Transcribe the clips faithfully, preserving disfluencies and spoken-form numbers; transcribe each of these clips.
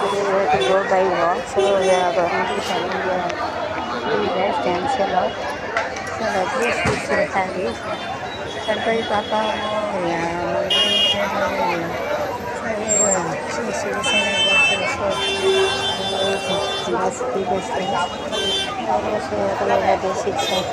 to go by walk, so the government is having the best cancel out. So like this we should have it. Ganpati Bappa Moria, Mangalam Moria. So she is saying that so must be the things. Also, the basics of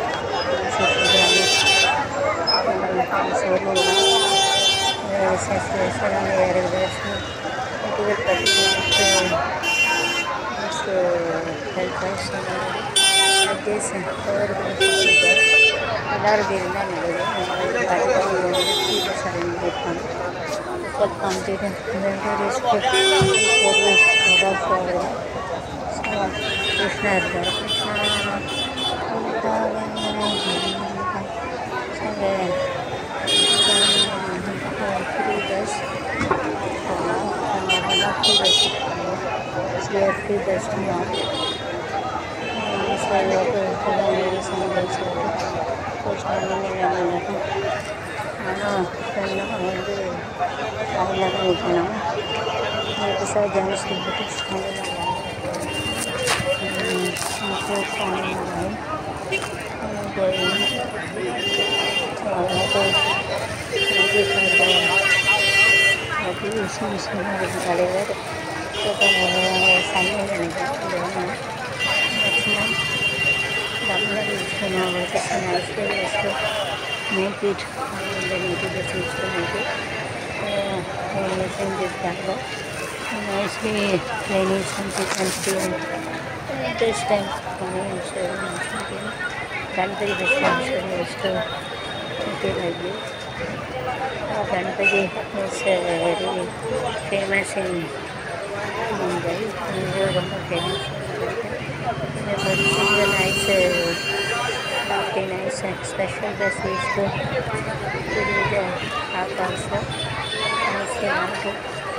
Krishna free bus now. So you have to follow very simple so first time in the ano then வந்து அவங்க இருக்கணும் இது sir John's British தலைவர் சமையல் நினைக்கிறேன் தமிழர் use பண்ணுவாங்க ice cream use make it neat use பண்ணிட்டு செஞ்சுருக்காங்க nicely Chinese and chicken stew this time Ganpati Festival is to okay like this. Ganpati is uh, very famous in Mumbai. It is one of famous. But it is a nice, uh, nice and special dress is to do the art also. Nicely also.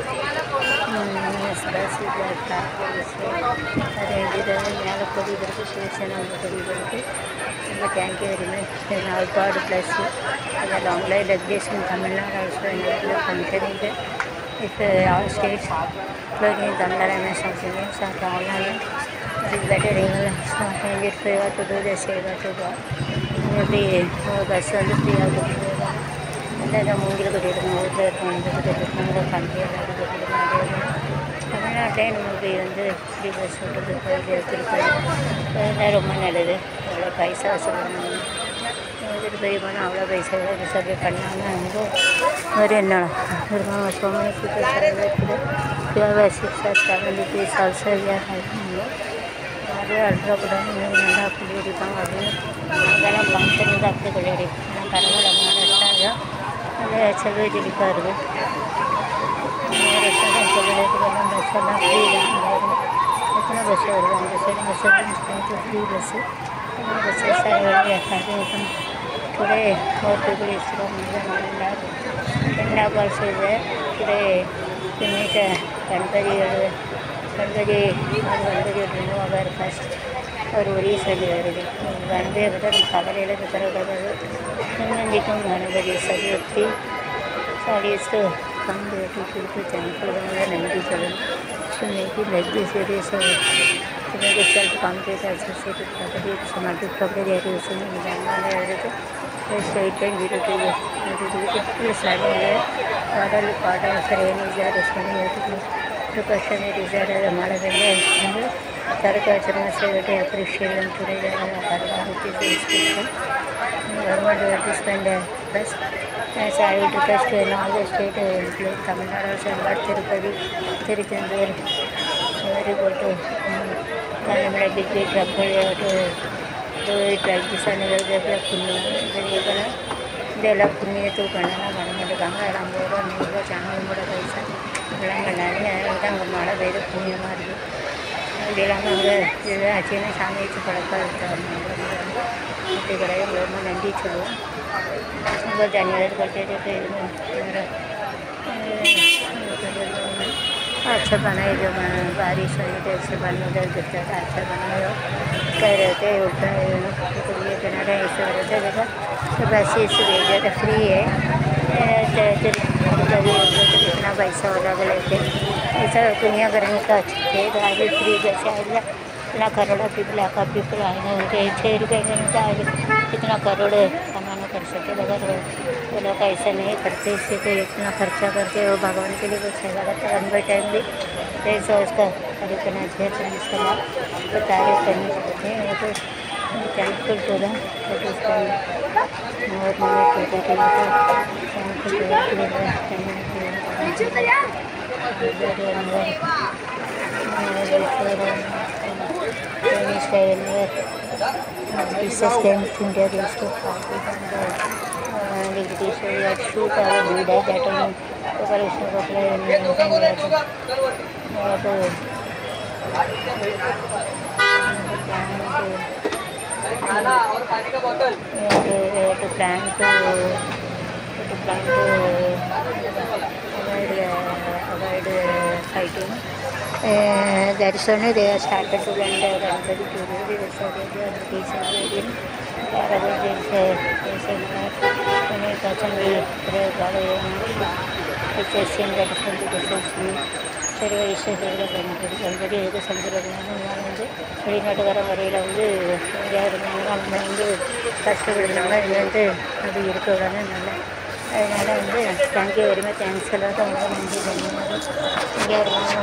Yes, bus is like that. Arranged மேலே கொடிகளுக்கு சிவசேனா கொடிகளுக்கு ரொம்ப thank you very much then all god bless you அந்த long life லெக்டேஷன் in Tamil Nadu also in functioning if all states including Tamil Nadu and something else are online it is better even something it favor to do the seva to God maybe bus வந்து ஃப்ரீயாக கொடுத்துருவாங்க இல்லை மூங்கில் கட்டிட்டு ஊரில் இருக்கவங்க கண்டிப்பாக தமிழ்நாட்டிலே நமக்கு வந்து ஃப்ரீ பஸ் விட்டது திருப்பதி அதெல்லாம் ரொம்ப நல்லது அவ்வளோ பைசா சொல்லணும் திருப்பதி போனால் அவ்வளோ பைசா ரிசர்வ் பண்ணாமல் வந்து வேறு என்ன இருக்காங்க ஸோ மெனி பீப்புள்ஸ் இருக்குது four six or seven rupees also அது அல்ட்ராக்கூடாது நல்லா கொள்ளையடிப்பாங்க அப்படின்னு அங்கெல்லாம் ஃபங்க்ஷன் தான் அப்படி கொள்ளையடிப்பாங்க ஆனால் பரவாயில்ல மகாராஷ்டிரா நல்ல செல்வ ஜெலிப்பாக இருக்குது ரெஸ்டாரண்ட் கொள்ளையடிக்கலாம் பஸ் எல்லாம் ஃப்ரீ தான் எத்தனை பஸ் வருது அந்த side bus free bus buses having today more people is from Punjab also is there today to meet Ganpati Ganpati Ganpati remove our first और वही सभी है गणपति बता कागल ले तो तरह का नंदन जी को गणपति सभी होती सारी इसको कम रेट की तो चैनल वाला नंदी चलन सो मेरी लाइक दिस सीरीज तो मेरे सेल्फ कॉम्पिटिशन से तो काफी समाजिक कपड़े दे रही उसमें जानना है और तो स्ट्रेट लाइन वीडियो के वीडियो के सारे है वाटर वाटर सर ये नहीं जा रहा है तो क्वेश्चन है डिजायर है हमारा वेंडर है सरकार चरण से बेटे appreciate today government to spend plus as I would request in all the state including Tamil Nadu also but Tirupati Tiruchendur very good to Tamil big big trouble to do it like this and develop punya develop punya to करना government Ganga रामगोरा नीला channel मोड़ा पैसा எல்லாம் பண்ணாங்க அதான் மழை பெய்து புண்ணிய மாதிரி இதெல்லாம் அங்கே இது ஆச்சுன்னா சாமி வச்சு பழக்கம் இருக்காங்க அப்படி கிடையாது ரொம்ப நன்றி சொல்லுவோம் ரொம்ப धन्यवाद करते थे अच्छा बनाए जो बारिश हुई तो ऐसे बन उधर गिरता था अच्छा बनाए कह रहे थे उल्टा तो ये कहना रहे इस वजह से देखा तो बस इस भेजा तो फ्री है कभी कितना पैसा वाला लेते ऐसा दुनिया भर में का छेद आगे फ्री जैसे आएगा इतना करोड़ों पीपल आका पीपल आएंगे उनके छः रुपये के अंदर आज कितना करोड़ कमाना कर सके अगर वो लोग ऐसा नहीं करते इससे तो इतना खर्चा करके वो भगवान के लिए कुछ सेवा करता है लंबे टाइम भी जैसा उसका तारीफ करना चाहिए तो इसका लाभ तो तारीफ करनी चाहिए वो तो थैंकफुल टू दैम बट उसका बहुत मेहनत करते थे Business came to India used to party and the British had shoot our dude at that time preparation of play and everything we had to to plan to to plan to avoid avoid fighting. Uh, that is only they have started to learn their Ganpati Puri. They decided they are British and they didn't care about this. They said that when it doesn't be very it's a sin that is going to be so sweet. சரி வயசு Ganpati Ganpati எதுக்கு சமுதிரனாலும் நான் வந்து வெளிநாட்டுக்கார முறையில் வந்து எங்கேயா இருந்தாங்க அவங்க வந்து கஷ்டப்படுறாங்க இது வந்து அது இருக்க விடாது நல்லா அதனால் வந்து தேங்க்யூ வெரி மச் தேங்க்ஸ் எல்லாரும் ரொம்ப நன்றி தன்யவாதம் எங்கேயா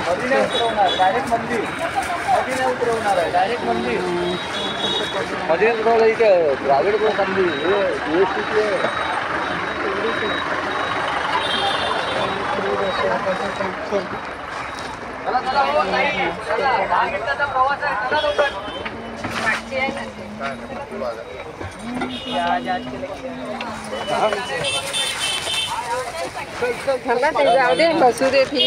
थांबा ते जाऊ दे बसू दे फिर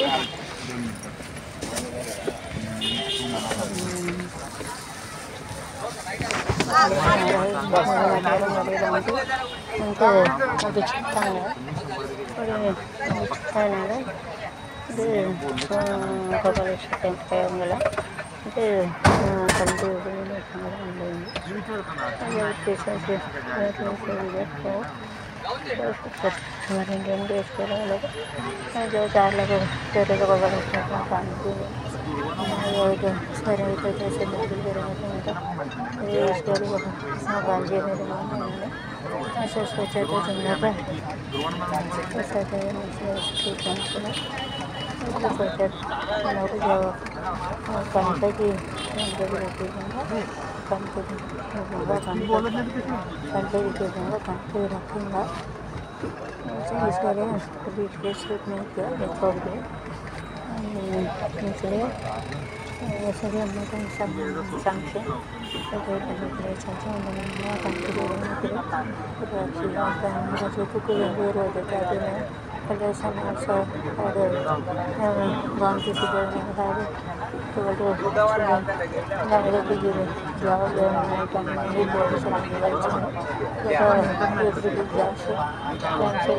untuk lebih cinta ya udah cinta nada itu kalau suka kayak enggak itu tentu begini sangat ambil ya bisa sih itu sudah kok kemarin dia dia sekarang lagi ada cara lagi cara lagi kalau suka pandu ya itu sekarang itu jasa lebih berapa itu ये story बहुत गांधी मेरे मन में ऐसा सोचा था जमना पर ऐसा था ठीक है ऐसा सोचा लोग जो कंपनी की कंपनी रखी जाएगा कंपनी होगा कंपनी कंपनी के जाएगा कंपनी रखूँगा ऐसा इसके लिए बीच के शूट नहीं किया छोड़ दिया इसलिए ऐसे भी हम लोग सब संख्या तो कोई करने के लिए चाचा उन्होंने नया कंपनी करने के लिए तो अच्छी बात है मेरा जो तो कोई भी रो देता है मैं पहले समय से और गांव की फिगर में बता दे तो वो तो गाँव के जो जाओ जो मैं काम नहीं बहुत सारा निकल चुका तो ये भी जाओ से जाओ से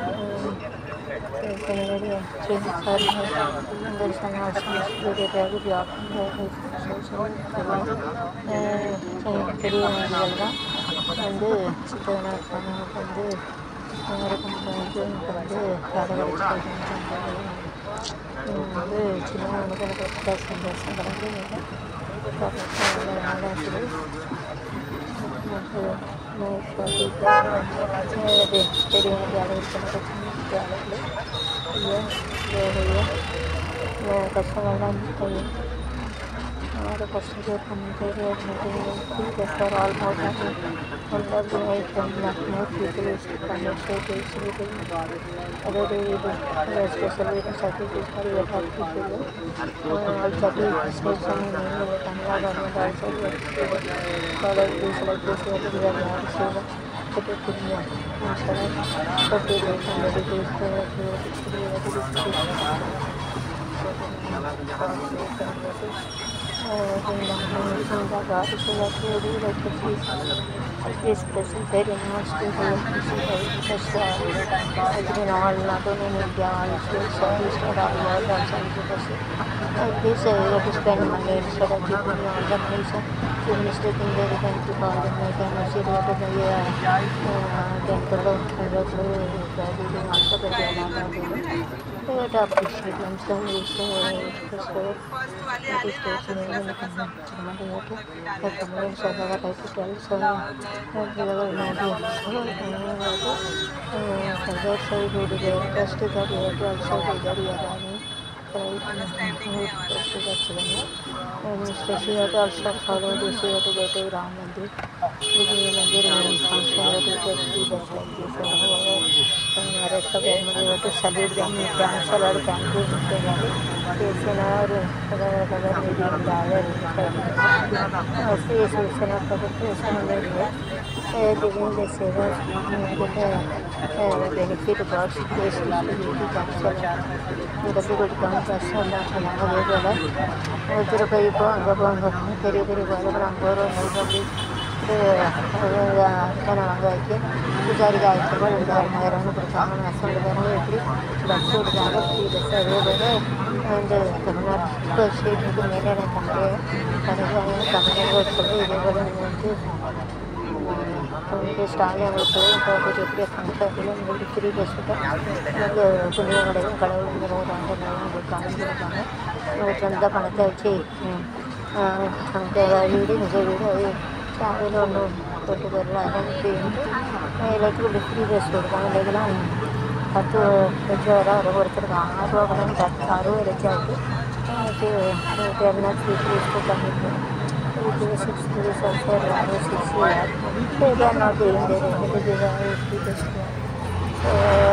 Sebenarnya cinta karena bersama sama sebagai dari pihak saya jadi menjaga வந்து சித்தன வந்து நேரம் வந்து வந்து கடவுள் வந்து சின்ன மக்களுக்கு சந்தோஷம் கிடைக்குது हमारे passenger communicated meeting for almost one lakh eight more people is connected to city. Other day especially the services for your people. Also the station in Tamil Nadu also follow this like this what we are now so put it in here. So the relation that it is this person very much to the because has been all not only in India also Southeast or all world also like this uh, to spend money instead of keeping on the nation so mistaking very time to call them like I'm not sure what the year then to look and look also But appreciate themselves is uh, so that is station even community the community so the right to tell so that we are not so uh that side would be interest that we have to also be very aware right first that's one and especially we have to also follow this we have to go to Ram Mandir which is Mandir main function we have to get free bus like this and however हमारे सब MD तो salute them thanks a lot thank you mister गाली पेशन और अगर अगर मेरी Dyer और फेस पेशन और कभी पेशन में है giving the server benefit about space distributed cancel मेरा भी कुछ काम कैसे होना हमारा ये वाला और तेरे को ये बांग बांग तेरे तेरे वाला बना बोरो नहीं कभी kana wangake kuzari ga ikaba da mayara no prasana na asan da no ekli bakso da ga ki da sare bane and tamna ko she ni mele na tamre kana ga tamne ko sabu ide bale ni तो style है वो तो तो जो भी function है वो भी फ्री बस होता है मतलब दुनिया बड़े कड़े में बहुत अंदर में वो काम करता है वो चंदा पड़ता है ची हम तो वीडियो मुझे वीडियो चावल और फोटो कर रहा है मैं इलेक्ट्रिक फ्री बस होता है लेकिन ಅದು ಪ್ರಚಾರ ಹೊರತುರ್ಗ ಆರು ಅವರನ್ನು ಆರು ರಚಾಯಿತು ಟೆರ್ನರ್ ಫ್ರೀ ಕಮ್ಮಿತ್ತು ಇದು ಸಿಕ್ಸ್ ತ್ರೀ ಸಲ್ಫರ್ ಆರು six they are not doing their individual free so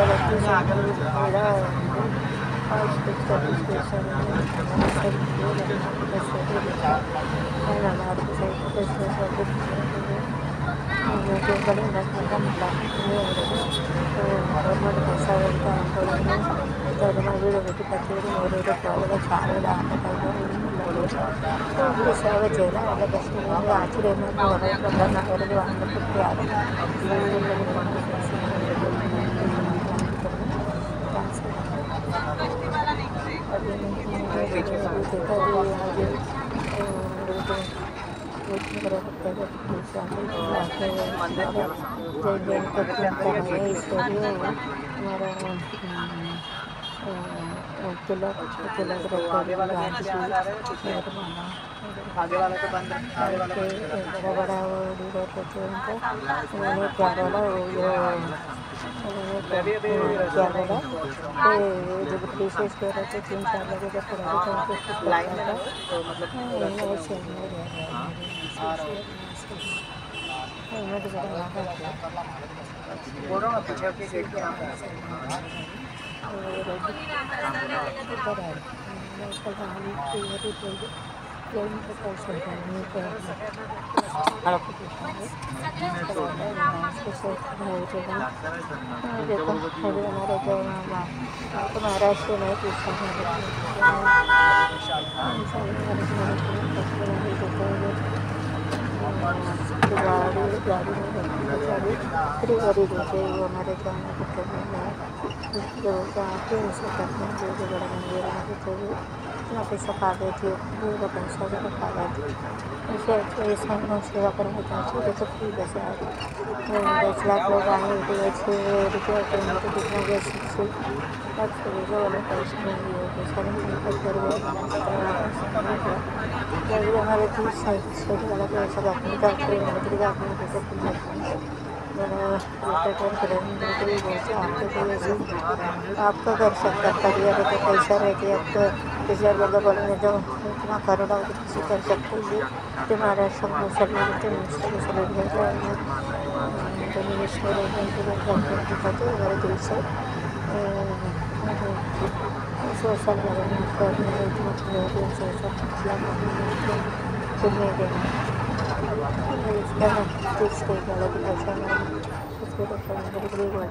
సేవ చేయాలి అలా కష్టంగా ఆశ్చర్యంగా तिलक तिलक आगे वाला तो बंद आगे वाला बड़ा बड़ा वो डिवाइड करते हैं उनको मैंने क्या बोला वो क्या बोला जब पीसेस कर रहे थे तीन चार लोगों का पड़ा था उनको लाइन था तो मतलब ऐसे मुझे बड़ा लगा बोल रहा हूँ पीछे के गेट के यहाँ महाराष्ट्र में गाड़ी गाड़ी में फ्री गाड़ी देते वो हमारे जाने के जो जाते हैं उसे करते हैं जो बड़ा मंदिर में देते हुए इतना पैसा खा गई थी पूरा पैसा भी खा गई थी ऐसे ऐसा हम सेवा करना चाहते थे तो फ्री बस आ गई दस लाख लोग आए थे छः रुपये करेंगे तो कितना गया सिक्स लाख जो वाले पैसे नहीं है पैसा नहीं कर हमारे तीस साइड वाला पैसा रखने का नौकरी का अपने पैसा आपका कर सकता करियर है तो पैसा रहती है आपको रिजर्व वाला बोलेंगे तो इतना करोड़ा किसी कर सकते हैं तो महाराष्ट्र में सैलरी सैलरी मिल जाएगा तो मिनिस्टर दिखाते हमारे दिल से सोशल डेवलपमेंट करने इसका फिक्स वाला भी पैसा उसके तो बड़ी बड़ी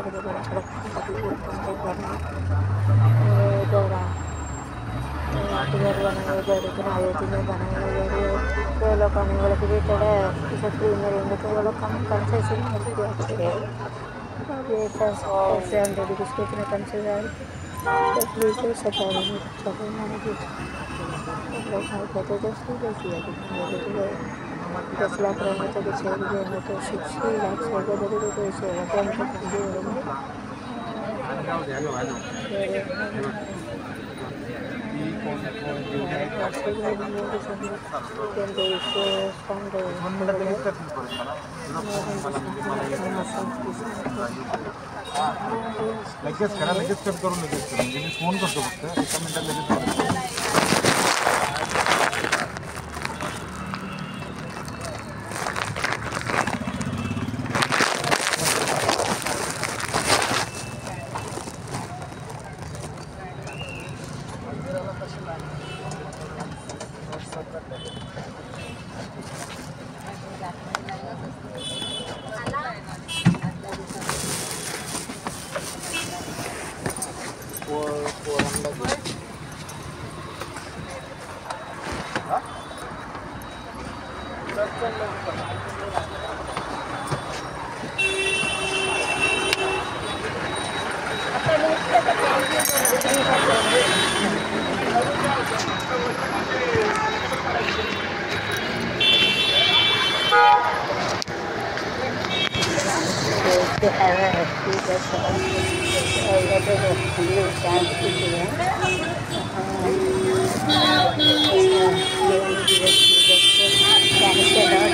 घर बनाए जा रहे थे अयोध्या में बनाए जा रहे तो लोग आने वाले भी थोड़ा इसे फ्री में रहेंगे तो वो लोग कम कंसेशन अच्छे रहेगा और ये पैसे हम डेली किसको इतने कम से जाए तो प्लीज़ तो सफाई नहीं सफाई मैंने कुछ लोग कहते तो फ्री कैसी है दस लाख रहेंगे तो छः रुपये में तो सिक्स लाख से ज़्यादा तो ऐसे होगा तो हमको लगेच करा, लगेच कट करून लगेच करा. म्हणजे मी फोन करतो फक्त एका मिनिटात लगेच. to have a free bus available blue chance to do it. Cancel out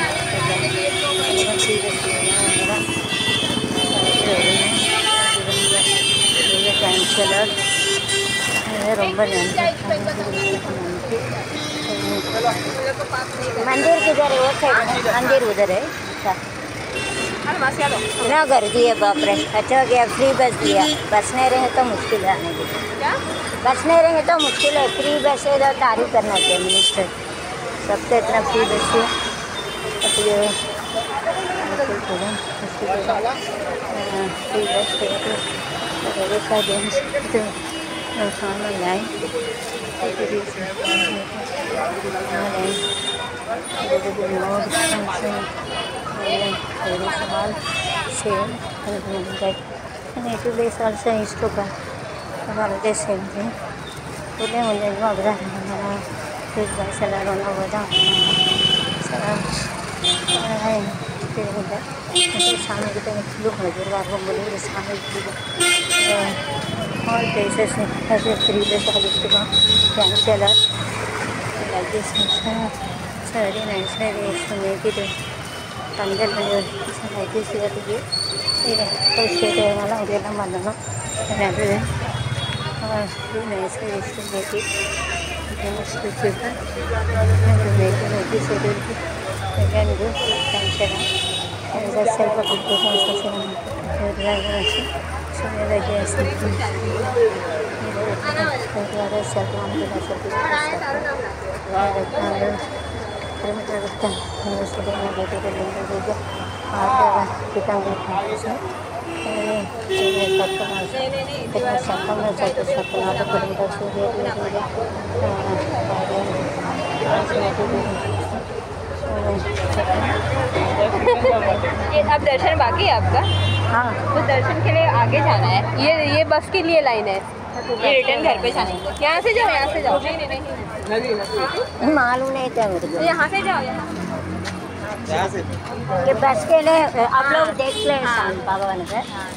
cancel out ரொம்ப मंदिर किधर है? वो साइड मंदिर उधर है. ना गर्दी है बाप रे. अच्छा हो गया फ्री बस दिया. बस नहीं रहे तो मुश्किल है आने की. बस नहीं रहे तो मुश्किल है. फ्री बस है तो तारीफ करना चाहिए मिनिस्टर. सबसे इतना फ्री बस है तो ये फ्री बस है तो का जेंट्स तो खाना लाए Native is also used to come. The same thing. Today only one of them is by Salad on over down. So I feel that Sami look at your Rambo Sami. All places has a free place of this to come. Cancel us like this. So very nice. So make it Tangal like this here to give. First day वाला उधर ना मानना रहते हैं और फिर ऐसे ऐसे लेके जैसे कुछ का लेके लेके से लेके अगेन गो टेंशन ऐसा सेल्फ एप्लीकेशन से से और लगा ऐसे सो मेरा जैसे मेरा सेल्फ नाम के साथ सब कुछ और किलोमीटर लगता है उसके लिए मैं बेटे को लेकर भेजा और पिताजी से सबका कितना सबका में सबको सपना तो पड़ेगा सूर्य अब दर्शन बाकी है आपका? हाँ तो दर्शन के लिए आगे जाना है. ये ये बस के लिए लाइन है. ये रिटर्न घर पे जाने के लिए. यहाँ से जाओ, यहाँ से जाओ. नहीं नहीं नहीं मालूम नहीं था मेरे को. यहाँ से जाओ. यहाँ ये बस के लिए आप लोग देख लें भगवान से.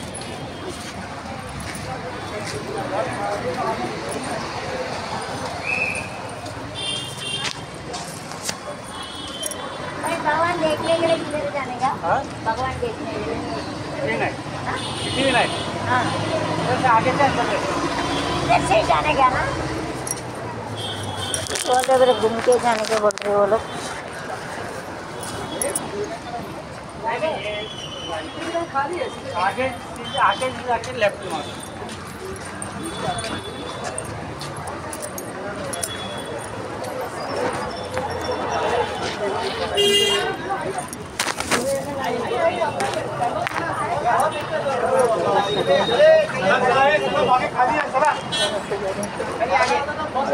भगवान देखने के लिए किधर जाने का? भगवान देखने के लिए हाँ आगे से जाने का ना. बोल रहे घूम के जाने के बोल रहे वो लोग. आगे आगे आगे लेफ्ट में खाली है